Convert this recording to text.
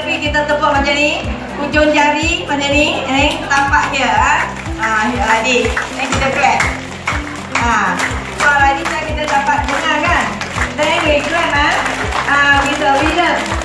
Tapi kita tepuk macam ni. Hujung jari macam ni. Tapak dia. Adik. Kita clap. Suara Adita kita dapat dengar kan? Then we clap with the rhythm.